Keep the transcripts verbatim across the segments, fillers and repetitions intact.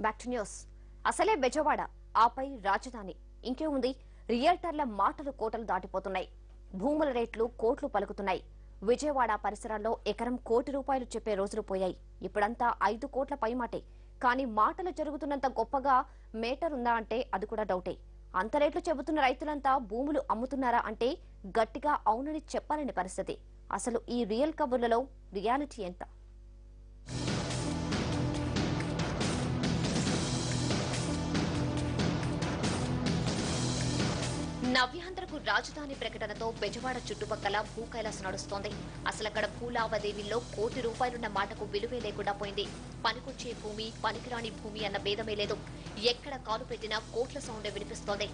Back to news. అసలే బెజవాడ, ఆపై రాజధాని, ఇంకేముంది? రియల్టర్ల మాటలు కోటలు దాటిపోతున్నాయి. భూముల రేట్లు కోట్లు పలుకుతున్నాయి. విజయవాడ పరిసరాల్లో ఎకరం కోటి రూపాయలు చెప్పే రోజులు పోయాయి. ఇప్పుడంతా ఐదు కోట్ల పైమాటే. కానీ మాటలు జరుగుతున్నంత గొప్పగా మేటర్ ఉందా అంటే అది కూడా డౌటే. అంత రేట్లు చెబుతున్న రైతులంతా భూములు అమ్ముతున్నారా అంటే గట్టిగా అవునని చెప్పాలని పరిస్థితి. అసలు ఈ రియల్ కబుర్లలో రియాలిటీ ఎంత? నవ్యాంధ్రకు రాజధాని ప్రకటనతో బెజవాడ చుట్టుపక్కల భూ కైలాసం నడుస్తోంది. అసలక్కడ భూ లావాదేవీల్లో కోటి రూపాయలున్న మాటకు విలువే లేకుండా పోయింది. పనికొచ్చే భూమి, పనికిరాని భూమి అన్న భేదమే లేదు. ఎక్కడ కాలు పెట్టినా కోట్ల సౌండే వినిపిస్తోంది.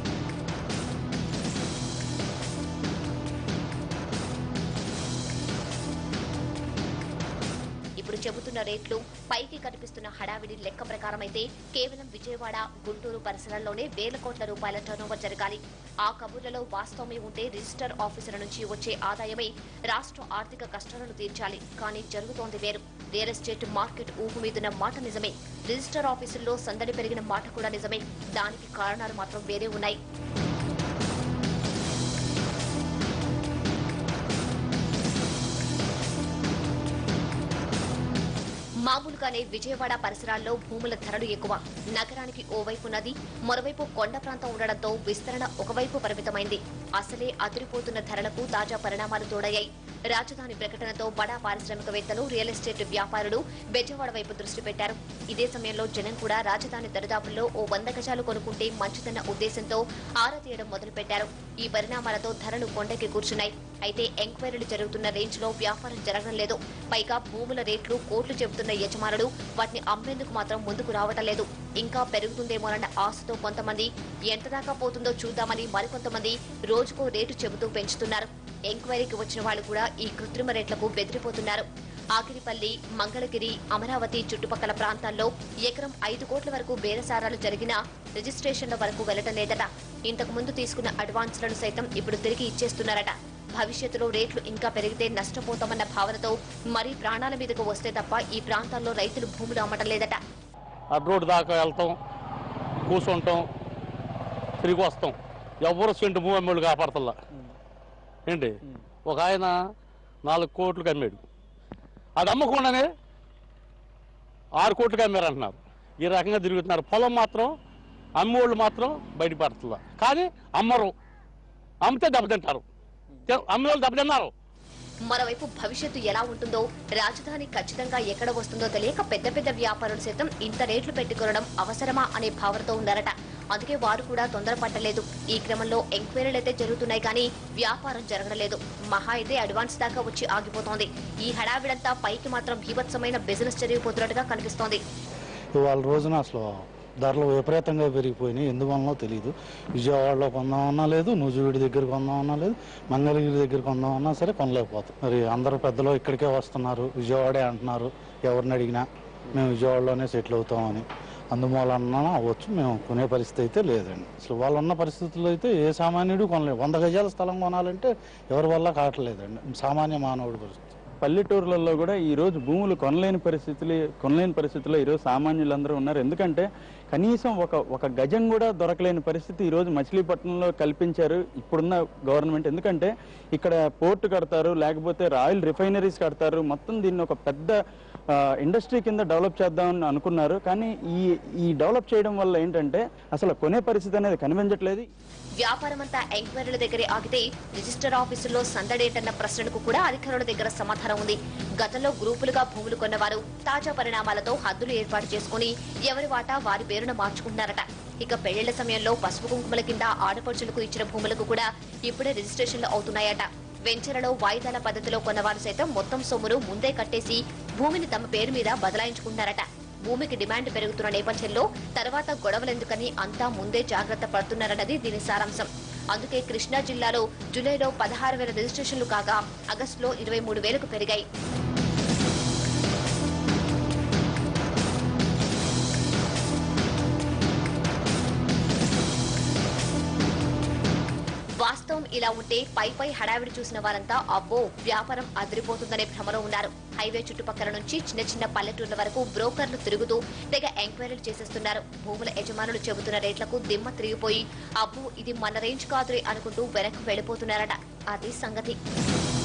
ఇప్పుడు చెబుతున్న రేట్లు, పైకి కనిపిస్తున్న హడావిడి లెక్క ప్రకారం అయితే కేవలం విజయవాడ, గుంటూరు పరిసరాల్లోనే వేల కోట్ల రూపాయల టర్నోవర్ జరగాలి. ఆ కబుర్లలో వాస్తవమే ఉంటే రిజిస్టర్ ఆఫీసుల నుంచి వచ్చే ఆదాయమే రాష్ట్ర ఆర్థిక కష్టాలను తీర్చాలి. కానీ జరుగుతోంది వేరు. రియల్ ఎస్టేట్ మార్కెట్ ఊపు మీదున్న మాట నిజమే. రిజిస్టర్ ఆఫీసుల్లో సందడి పెరిగిన మాట కూడా నిజమే. దానికి కారణాలు మాత్రం వేరే ఉన్నాయి. మామూలుగానే విజయవాడ పరిసరాల్లో భూముల ధరలు ఎక్కువ. నగరానికి ఓవైపు నది, మరోవైపు కొండ ప్రాంతం ఉండడంతో విస్తరణ ఒకవైపు పరిమితమైంది. అసలే అదిరిపోతున్న ధరలకు తాజా పరిణామాలు తోడయ్యాయి. రాజధాని ప్రకటనతో బడా పారిశ్రామికవేత్తలు, రియల్ ఎస్టేట్ వ్యాపారులు బెజవాడ వైపు దృష్టి పెట్టారు. ఇదే సమయంలో జనం కూడా రాజధాని దరిదాపుల్లో ఓ వంద గజాలు కొనుక్కుంటే మంచిదన్న ఉద్దేశంతో ఆరా తీయడం మొదలుపెట్టారు. ఈ పరిణామాలతో ధరలు కొండకి కూర్చున్నాయి. అయితే ఎంక్వైరీలు జరుగుతున్న రేంజ్ లో వ్యాపారం జరగడం లేదు. పైగా భూముల రేట్లు కోట్లు చెబుతున్న యజమానులు వాటిని అమ్మేందుకు మాత్రం ముందుకు రావటం లేదు. ఇంకా పెరుగుతుందేమోనన్న ఆశతో కొంతమంది, ఎంత దాకా పోతుందో చూద్దామని మరికొంతమంది రోజుకో రేటు చెబుతూ పెంచుతున్నారు. ఎంక్వైరీకి వచ్చిన వాళ్ళు కూడా ఈ కృత్రిమ రేట్లకు బెదిరిపోతున్నారు. ఆకిరిపల్లి, మంగళగిరి, అమరావతి చుట్టుపక్కల ప్రాంతాల్లో ఎకరం ఐదు కోట్ల వరకు బేరసారాలు జరిగినా రిజిస్ట్రేషన్ల వరకు వెళ్లటం లేదట. ఇంతకు ముందు తీసుకున్న అడ్వాన్స్లను సైతం ఇప్పుడు తిరిగి ఇచ్చేస్తున్నారట. భవిష్యత్తులో రేట్లు ఇంకా పెరిగితే నష్టపోతామన్న భావనతో మరీ ప్రాణాల మీదకు వస్తే తప్ప ఈ ప్రాంతాల్లో రైతులు భూములు అమ్మటం లేదట. రోడ్డు దాకా వెళ్తాం, కూర్చుంటాం, తిరిగి వస్తాం. ఎవరు సెంటు భూమి అమ్మేళ్ళు కాపాడుతుందా ఏంటి? ఒక ఆయన నాలుగు కోట్లకు అమ్మాడు. అది అమ్మకుండానే ఆరు కోట్లకి అమ్మారు అంటున్నారు. ఈ రకంగా తిరుగుతున్నారు. పొలం మాత్రం అమ్మేవాళ్ళు మాత్రం బయటపడుతుందా, కానీ అమ్మరు. అమ్మితే దెబ్బతింటారు, అమ్మేవాళ్ళు దెబ్బతిన్నారు. మరోవైపు భవిష్యత్తు ఎలా ఉంటుందో, రాజధాని ఖచ్చితంగా ఎక్కడ వస్తుందో తెలియక పెద్ద పెద్ద వ్యాపారులు సైతం ఇంత రేట్లు పెట్టుకోవడం అవసరమా అనే భావనతో ఉన్నారట. అందుకే వారు కూడా తొందరపట్టలేదు. ఈ క్రమంలో ఎంక్వైరీలు అయితే జరుగుతున్నాయి, కానీ వ్యాపారం జరగలేదు. మహా అయితే అడ్వాన్స్ దాకా వచ్చి ఆగిపోతోంది. ఈ హడావిడంతా పైకి మాత్రం భీభత్సమైన బిజినెస్ జరిగిపోతున్నట్టుగా కనిపిస్తోంది. వాళ్ళ రోజున అసలు ధరలు విపరీతంగా పెరిగిపోయినాయి. ఎందువలనో తెలియదు. విజయవాడలో కొందామన్నా లేదు, నూజివీడి దగ్గర కొందామన్నా లేదు, మంగళగిరి దగ్గర కొందామన్నా సరే కొనలేకపోతాం. మరి అందరూ పెద్దలు ఇక్కడికే వస్తున్నారు, విజయవాడే అంటున్నారు. ఎవరిని అడిగినా మేము విజయవాడలోనే సెటిల్ అవుతామని. అందుమూలన్నా అవ్వచ్చు, మేము కొనే పరిస్థితి అయితే లేదండి. అసలు వాళ్ళు ఉన్న పరిస్థితుల్లో అయితే ఏ సామాన్యుడు కొనలేదు. వంద గజాల స్థలం కొనాలంటే ఎవరి వల్ల కావట్లేదండి, సామాన్య మానవుడి పరిస్థితి. పల్లెటూర్లలో కూడా ఈరోజు భూములు కొనలేని పరిస్థితులు కొనలేని పరిస్థితుల్లో ఈరోజు సామాన్యులందరూ ఉన్నారు. ఎందుకంటే కనీసం ఒక ఒక గజం కూడా దొరకలేని పరిస్థితి ఈరోజు మచిలీపట్నంలో కల్పించారు ఇప్పుడున్న గవర్నమెంట్. ఎందుకంటే ఇక్కడ పోర్టు కడతారు, లేకపోతే ఆయిల్ రిఫైనరీస్ కడతారు. మొత్తం దీన్ని ఒక పెద్ద ఇండస్ట్రీ కింద డెవలప్ చేద్దామని అనుకున్నారు. కానీ ఈ ఈ డెవలప్ చేయడం వల్ల ఏంటంటే అసలు కొనే పరిస్థితి అనేది కనిపించట్లేదు. వ్యాపారం అంతా ఎంక్వైరీల దగ్గరే ఆగితే రిజిస్టర్ ఆఫీసుల్లో సందడేటన్న ప్రశ్నలకు కూడా అధికారుల దగ్గర సమాధానం ఉంది. గతంలో గ్రూపులుగా భూములు కొన్నవారు తాజా పరిణామాలతో హద్దులు ఏర్పాటు చేసుకుని ఎవరి వాటా వారి పేరున మార్చుకుంటున్నారట. ఇక పెళ్లిళ్ల సమయంలో పసుపు కుంకుమల కింద ఆడపడుచులకు ఇచ్చిన భూములకు కూడా ఇప్పుడే రిజిస్ట్రేషన్లు అవుతున్నాయట. వెంచర్లలో వాయిదాల పద్ధతిలో కొన్నవారు సైతం మొత్తం సొమ్మును ముందే కట్టేసి భూమిని తమ పేరు మీద బదలాయించుకుంటున్నారట. భూమికి డిమాండ్ పెరుగుతున్న నేపథ్యంలో తర్వాత గొడవలెందుకని అంతా ముందే జాగ్రత్త పడుతున్నారన్నది దీని సారాంశం. అందుకే కృష్ణా జిల్లాలో జూలైలో పదహారు వేల రిజిస్ట్రేషన్లు కాగా ఆగస్టులో ఇరవై మూడు వేలకు పెరిగాయి. వాస్తవం ఇలా ఉంటే పై పై హడావిడి చూసిన వారంతా అబ్బో వ్యాపారం అదిరిపోతుందనే భ్రమలో ఉన్నారు. హైవే చుట్టుపక్కల నుంచి చిన్న చిన్న పల్లెటూర్ల వరకు బ్రోకర్లు తిరుగుతూ తెగ ఎంక్వైరీలు చేసేస్తున్నారు. భూముల యజమానులు చెబుతున్న రేట్లకు దిమ్మ తిరిగిపోయి అబ్బో ఇది మన రేంజ్ కాదురే అనుకుంటూ వెనక్కి వెళ్లిపోతున్నారట. అది సంగతి.